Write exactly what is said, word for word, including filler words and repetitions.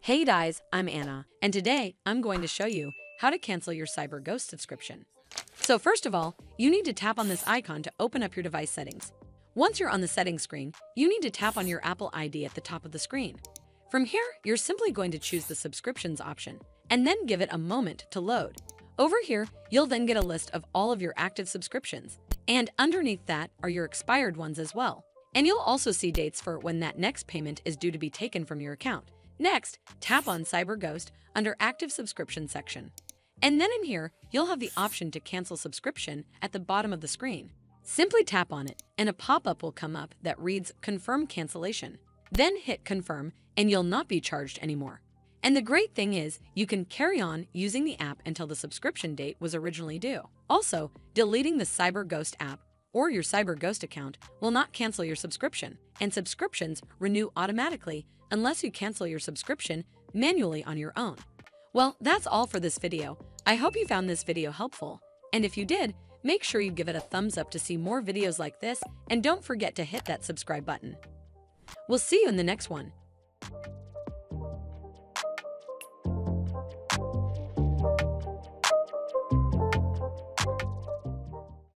Hey guys, I'm Anna, and today I'm going to show you how to cancel your CyberGhost subscription. So first of all, you need to tap on this icon to open up your device settings. Once you're on the settings screen, you need to tap on your Apple I D at the top of the screen. From here, you're simply going to choose the subscriptions option, and then give it a moment to load. Over here, you'll then get a list of all of your active subscriptions, and underneath that are your expired ones as well. And you'll also see dates for when that next payment is due to be taken from your account. Next, tap on CyberGhost under Active Subscription section. And then in here, you'll have the option to cancel subscription at the bottom of the screen. Simply tap on it, and a pop-up will come up that reads Confirm Cancellation. Then hit Confirm, and you'll not be charged anymore. And the great thing is, you can carry on using the app until the subscription date was originally due. Also, deleting the CyberGhost app or your CyberGhost account will not cancel your subscription, and subscriptions renew automatically unless you cancel your subscription manually on your own. Well, that's all for this video. I hope you found this video helpful, and if you did, make sure you give it a thumbs up to see more videos like this, and don't forget to hit that subscribe button. We'll see you in the next one.